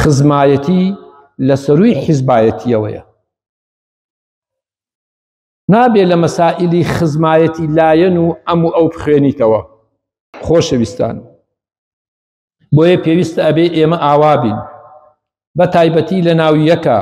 خزمایەتی لە سەرووی حیزبایەتیەوەیە. نابێ لە مەسائیلی خزمایەتی لایەن و ئەم و ئەو بخوێنیتەوە. خۆشەویستان، بۆیە پێویستە ئەبێ ئێمە ئاوا بین، بە تایبەتی لە ناو یەکە.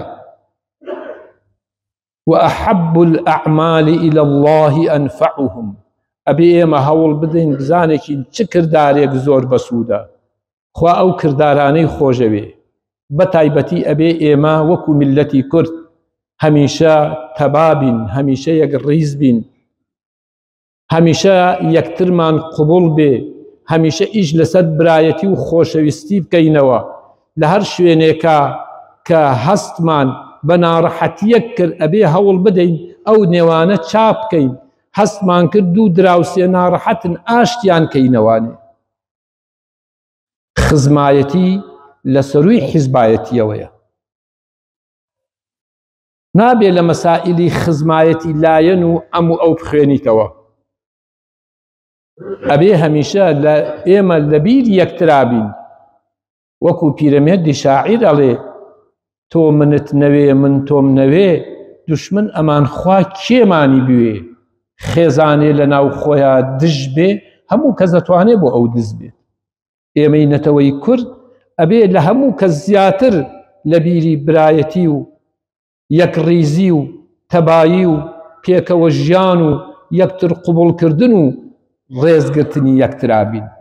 وأحب الأعمال إلى الله أنفعهم. ئەبێ ئێمە هەوڵ بدەین بزانێکی چ کردارێک زۆر بەسوودە، خوا ئەو کردارانەی خۆشەوێ. بە تایبەتی ئەبێ ئێمە وەکو میلەتی کورد هەمیشە تەبابین، هەمیشە یەک ڕیز بین، هەمیشە یەکترمان قبوڵ بێ، هەمیشە ئیش لەسەر برایەتی و خۆشەویستی بکەینەوە. لە هەر شوێنێکە کە هەستمان بە ناڕەحەتیەک کرد ئەبێ هەوڵ بدەین ئەو نێوانە چاپ بکەین. هەستمان کرد و دراوسێ ناڕەحەتن ئاشتیان کەینەوانێ. خزمایەتی لە سەرووی حیزبایەتیەوەیە. نابێ لە مەسائیلی خزمایەتی لایەن و ئەم و ئەو بخوێنیتەوە. ئەبێ هەمیشە ئێمە لە بیر یەکترابین. وەکو پیرەمێردی شاعیر ئەڵێ تۆ منت نەوێ من تۆم نەوێ، دوشمن ئەمان خوا کێمانی بوێ. خێزانێ لە ناو خۆیان دژ بێ، هەموو کەس دەتوانێ بۆ ئەو دز بێت. ئێمەی نەتەوەی کورد ئەبێ لە هەموو کەس زیاتر لە بیری برایەتی و یەکڕیزی و تەبایی و پێکەوە ژیان و یەکتر قوبوڵکردن و ڕێزگرتنی یەکترابین.